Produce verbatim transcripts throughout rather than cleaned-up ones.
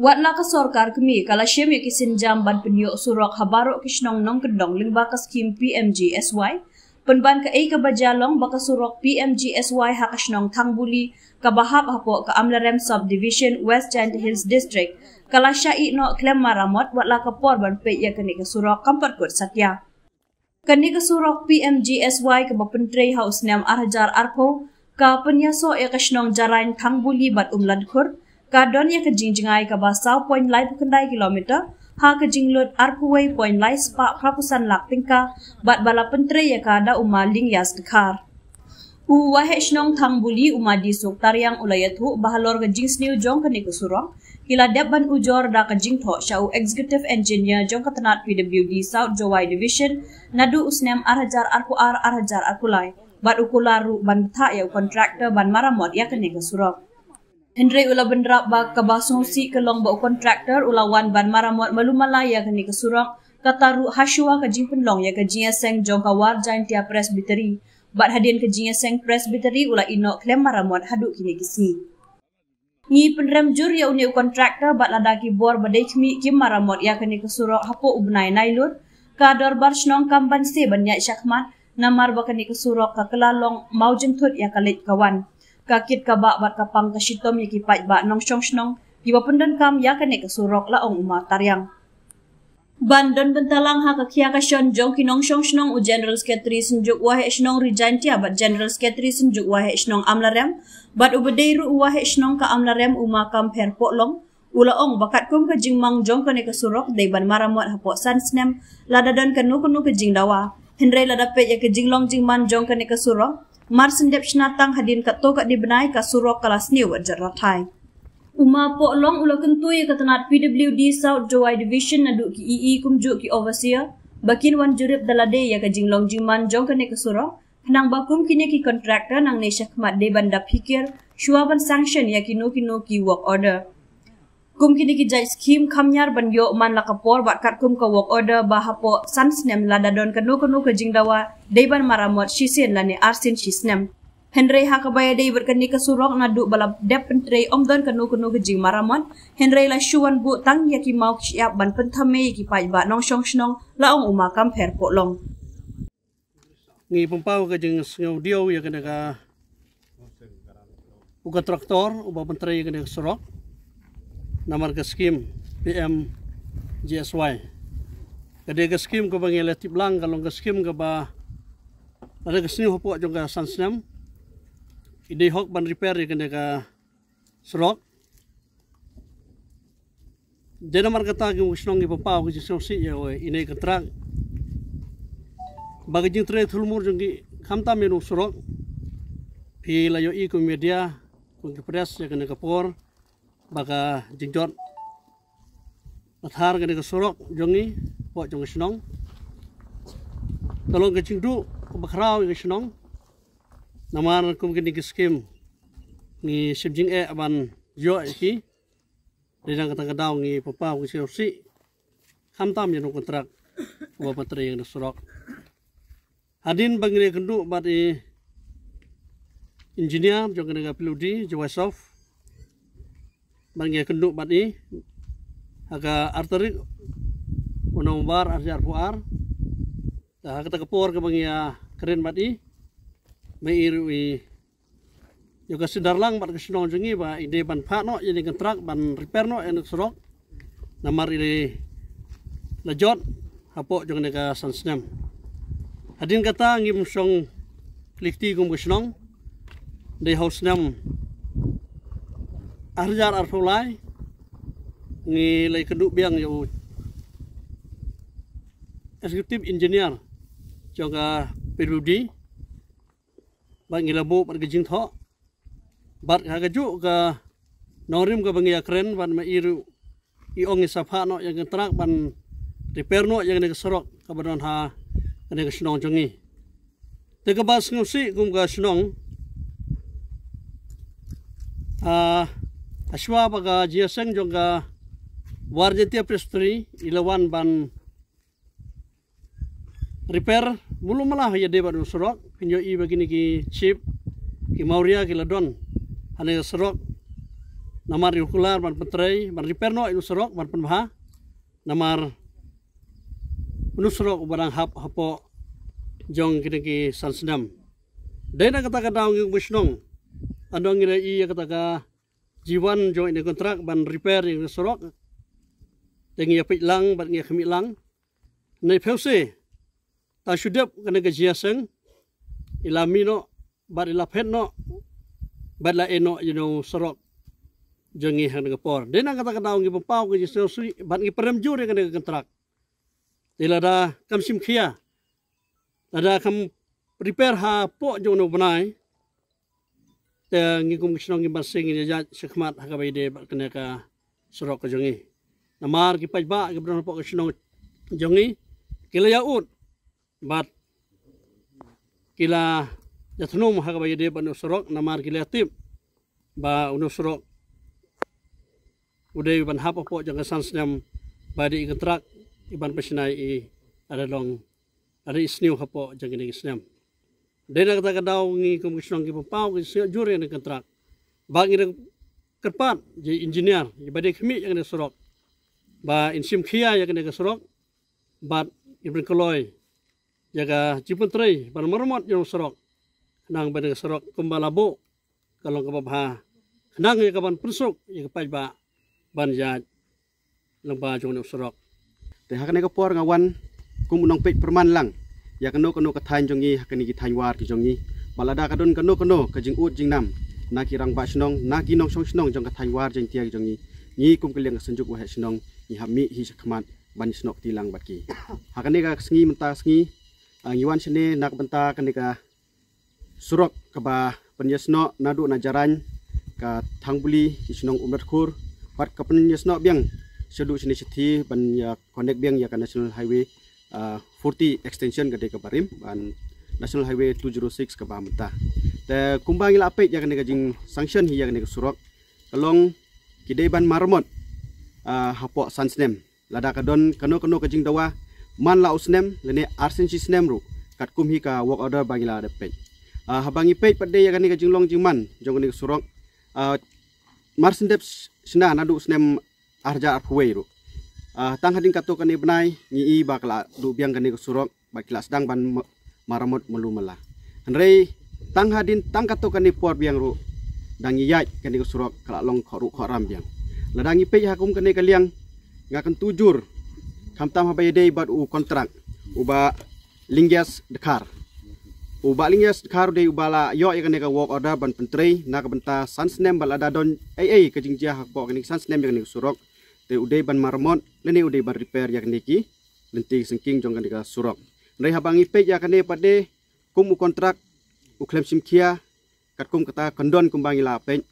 Watla ka sorkar kami kala syem ya kisinjam ban penyuk surok habarok kisnong nong kedong lingba ka skim P M G S Y penban ka ay kabajalong baka surok P M G S Y hakasnong Tangbuli kabahap hapo ka Amlarem Subdivision West Giant Hills District kala syai no klem maramot watla ka por ban pe ya kani ka surok kampat kot satya kani ka surok P M G S Y ka bapentrei haus nam arhajar arko ka penyaso ya kasnong jarain Tangbuli bat umladkhur kadon ya kejingjingai ka basau point lai pukandai kilometer ha kejinglut arpuway point lai spa prapusan lak tingka bat bala pentre ya kada umaling yas dekar u wahe shnong Tangbuli umadi suk tariang ulayatu bahalor kejing sniu jong kani kusurong kila deban ujor da kejing tho syau executive engineer jong katanat P W D South Jowai Division nadu usnem arhajar arku ar arhajar arkulai bat ukularu ban tha ya kontraktor ban maramot ya kani kusurong Hendrai ula bendrak ba kabasongsi kelong ba kontraktor ulawan ban maramot malumalaya kani kesurok kataru hasua kajing penlong ya kajing seng jong kawar jain tia presbytery bat hadin kajing seng presbytery ula inok klem maramot haduk kini kisni ngi penrem jur ya uni kontraktor bat ladaki bor badai kmi kim maramot ya kani kesurok hapo ubnai nailut kador bar snong kamban se banyak syakmat namar ba kani kesurok ka kelalong mau jentut ya kalit kawan kakit kabak bat kapang kasitom ya kipai ba nong syong snong kiba pendan kam ya kane kesurok la ong uma tariang bandon bentalang ha kakia ka syon jong kinong syong snong u general secretary senjuk wahe snong resign tia bat general secretary senjuk wahe snong Amlarem bat ubedeiru wahe snong ka Amlarem uma kam per polong ula ong bakat kum ka jingmang jong kane kesurok dei ban maramot hapo sansnem ladadon kanu kanu ke jingdawa hendrai ladape ya ke jinglong jingman jong kane kesurok Mar sendep senatang hadin kat to kat dibenai ka surok kelas ni wajar ratai. Uma po long ula kentui katanat P W D South Jowai Division naduk ki I I kumjuk ki overseer bakin wan jurip dalade ya ka jinglong jingman jong kane ka surok kenang bakum kini ki kontraktor nang nesya kemat de bandap hikir syuaban sanction ya kino kino ki work order. Kum kini ki jai skim kamnyar ban yo man lakapor bat kat kum ka work order bahapo sansnem ladadon kanu kanu ke jingdawa deiban maramot shisien lani arsin shisnem Henry hakabaya dei berkani ke surok naduk balap dep pentrei omdon kanu kanu ke jing maramot Henry la syuan bu tang ya ki mau siap ban pentame ki pai ba nong syong snong la ong uma kam per polong ngi pempau ke jing ngau dio ya kena ka uga traktor uba pentrei kena surok namar ke skim P M G S Y kade ke skim ko bangela tiblang kalong ke skim ke ba ada ke sini hopok jong ka sansnam ide hok ban repair ya kene ka surok jena mar kata ke usnong ni papau ke sosi ya we ine kontrak bagi jing tre thulmur jong ki khamta menu surok pi layo i ko media ko press ya kene ka por baka jingjot athar kene ka surok jongi po jong snong talong ke jingdu bakrau ke snong namar kum kene ke skim ni sibjing e aban yo ki dedang kata kadaw ni papa ko si khamtam yano kontrak wa patre yang surok hadin bangre kendu bat e engineer jong kene ka piludi Jowai South bangnya kenduk bat ni aga arterik unong bar arjar puar dah kata kepor ke bangnya keren bat ni mai irui yo ka sidarlang bat kesnong jengi ba ide ban pha no jadi kontrak ban repair no en surok namar ide lajot hapo jong ne ka sansnam hadin kata ngim song klikti kum kesnong de hausnam arjar arfolai ngi lay keduk biang yo executive engineer joga P W D bang ilabu par gejing tho bat ka gaju ka norim ka bangia kren ban ma iru i ong safa no yang kontrak ban repair no yang ne sorok ka badon ha ne ka snong jongi te ka bas ngusi kum ka snong a aswa baga jiaseng jonga warjetia prestri ilawan ban repair mulu malah ya debat surok pinjo i begini ki chip ki mauria ki ladon ane surok namar irkular ban petrai ban repair no inu sorok ban penbha namar menusrok barang hap hapo jong kini ki sansnam dena kata kata ngi wisnong andong ngira i kata ka jiwan jong ini kontrak ban repair inu sorok tengi apik lang ban ngi khami lang nei pause ta shudap kana ka jiaseng ilami no bar ila phet no bar la eno you know sorok jongi hang ngapor dena kata kata ngi pau ke jiso sui ban ngi perem jure kana kontrak dilada kam sim khia ada kam repair ha po jong no banai te ngi kum kisno ngi basing ni ja sekhmat ha ka baide kana ka sorok ka jongi namar ki pajba ki bron po kisno jongi kila yaut bat kila jathnum ha ka baide ban sorok namar kila tip ba uno sorok udai ban hap po jong sansnam badi kontrak iban pesinai i ada long ada isniu hapo jang ini isnam dena kata kadau ngi kum kisnong ki pau ki jure ni kontrak ba ngi kerpat je engineer je bade khmi jang ni sorok ba insim khia yang ni sorok bat ibn koloy jaga jipun trei ban marmot jong sorok nang bade sorok kumbalabo kalong kababha nang ya kaban persuk ya pajba ban ja lamba jong ni sorok te hakane ka por ngawan kum unong pej perman lang ya kano kano ka thain jongi hakani ki thain war ki jongi balada kadon kano kano ka jing ut jing nam na ki rang ba snong na ki nong song snong jong ka thain war jing tia jongi ni kum keliang senjuk wa snong ni hammi hi sakmat ban snok tilang batki hakane ka sngi menta sngi ngiwan sene nak benta kane ka surok ka ba penyesno nadu na jaran ka thangbuli ki snong umrat khur pat ka penyesno biang sedu sini seti ban ya connect biang ya ka national highway uh, forty extension gade ka barim ban national highway two oh six ka bamta te kumbang ila apek ya ka jing sanction hi ya ka surok kalong kidai ban marmot uh, hapo sansnem lada ka don kano kano ka jing dawa man la usnem lene arsensi snem ru kat kum hi ka work order bangila de pej uh, habangi pej pade ya ka jing long jing man jong ka surok uh, marsendep sna nadu snem arja arhuwei ru uh, tang hading kato kani benai ni i bakla du biang kani surok bakla sedang ban maramot melumala henrei tang hadin tang kato kani por biang ru dang yai kani surok kala long khoru khoram biang ladang ipe hakum kani kaliang ngakan tujur kamtam habai dei bat u kontrak uba lingyas dekar uba lingyas dekar dei ubala yo kani ka work order ban pentrei nak benta sansnem balada don ai ai ka jingjia hakpo kani sansnem kani surok te udai ban marmot lene udai ban repair yak niki lenti sengking jong kan ka surok rei habangi pe ya kane pade kum u kontrak u claim simkia kat kum kata kondon kumbangi la pe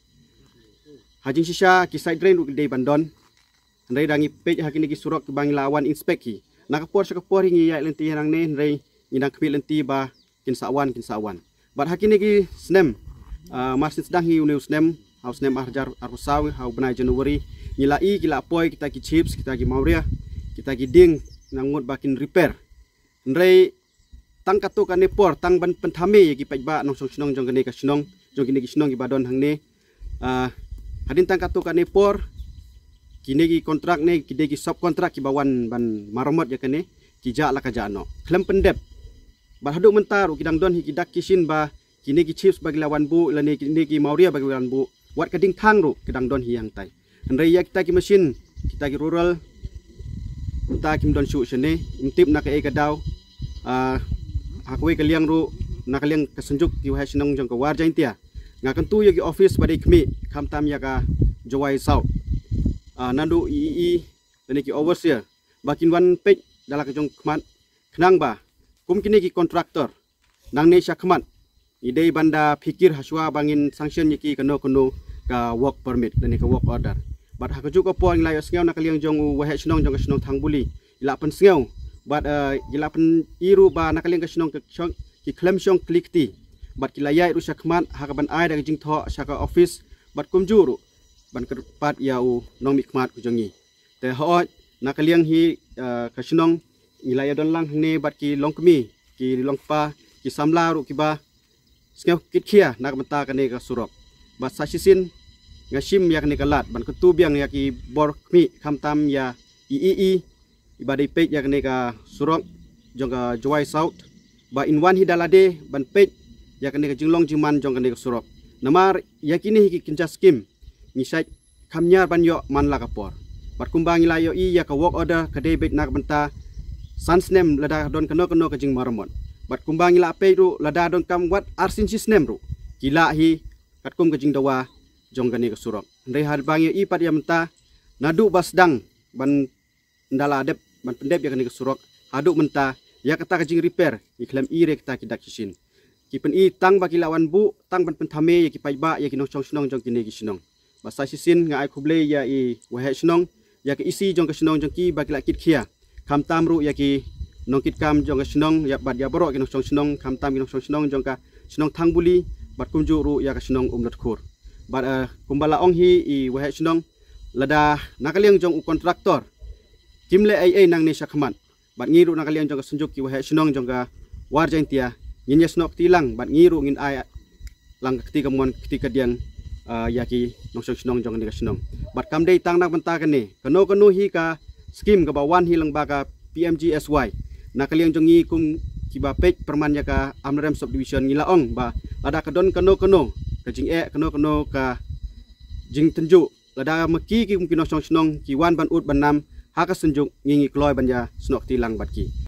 hajing sisa ki side drain u dei bandon rei dangi pe ha kini ki surok kumbangi lawan inspect ki nakapor sakapor hingi ya lenti nang ne rei inang kwi lenti ba kin sawan kin sawan bat hakini ki snem marsin sedang hi unu snem haus snem arjar arsawi hau benai januari nila i kila poi kita ki chips kita ki mauria kita ki ding nangut bakin repair nrei tang katu kane por tang ban penthame ki pajba nong song snong jong kane ka snong jong kine ki snong ki badon hangne uh, hadin tang katu kane por kine ki kontrak ne ki de ki sub kontrak ki bawan ban maromot ya kane ki ja la ka jano klem pendep ba hadu mentar ki dang don hi ki dak kisin ba kine ki chips bagi lawan bu lane kine ki mauria bagi lawan bu wat kading thang ru ki dang don hi yang tai henrei ya kita ki mesin kita ki rural kita ki don su sene intip nak e kadau ah hakwe kaliang ru nak kaliang kesenjuk ki wahai sinong jong ka war jain tia ngakan tu ya ki office badai kmi kham tam ya ka jawai sau ah nandu i i lene ki overseer bakin wan pej dala ka jong khmat khnang ba kum kini ki kontraktor nang ne syakmat idei banda fikir haswa bangin sanction ki kano kano ka work permit dan ka work order bat ha kaju ka po ang layo sngau nakaliang jong wahe snong jong snong thangbuli ila pen sngau bat ila pen iru ba nakaliang ka snong ki klem shong klikti bat kilayai ru syakmat ha ka ban ai da jing tho syaka office bat kumjuru ban kerpat yau nong mikmat ku jongi te ho nakaliang hi ka snong ilaya don lang ne bat ki longkmi ki longpa ki samla ru ki ba sngau kit khia nak menta ka ne ka surok bat sasisin ngashim yak ni kalat ban kutu biang yak i bor mi kham tam ya i i i ibadai pej yak ni ka surok jong ka Jowai South ba inwan hidalade ban pej yak ni ka jinglong jiman jong ka ni ka surok namar yakini hiki kinja skim ngisai kamnyar ban yo man la kapor bat kumbang ila yo i ya ka work order ka debit nak benta sans nem lada don kano kano ka jing marmon bat kumbang ila pe ru lada don kam wat arsin sistem ru kila hi kat kum ka jing dawa jong ka ni ka surok ndai har bang yo i pat ya menta nadu basdang ban ndala adep ban pendep ya ka ni ka surok adu menta ya kata ka jing repair iklam i re kita kidak kisin kipen i tang bagi lawan bu tang ban pentame ya ki pai ba ya ki nong chong snong jong ki ne ki sinong basa sisin nga ai khuble ya i wahe snong ya ki isi jong ka snong jong ki bagi la kit khia kham tam ru ya ki nong kit kam jong ka snong ya bad ya boro ki nong chong snong kham tam ki nong chong snong jong ka snong thang buli bat kumju ru ya ka snong umlat khur bad uh, kumbala ong hi i wahe snong lada nakaliang jong u kontraktor kimle ai ai nang ne sakhaman bat ngiru nakaliang jong ka sunjuk ki wahe snong jong ka war jain tia ngin yasnok tilang bat ngiru ngin ai lang ketika mon ketika diang uh, yaki nongsong snong jong ni ka snong bat kam dei tang nak benta kane kano kano hi ka skim ka bawan hi lang baka P M G S Y nakaliang jong ngi kum kiba pej perman ya ka Amrem subdivision ngila ong ba lada ka don kano kano ka jing e kano kano ka jing tenju lada meki ki kum kino snong snong ki wan ban ut ban nam ha ka sunjuk ngi ngi kloy ban ya snok tilang bat ki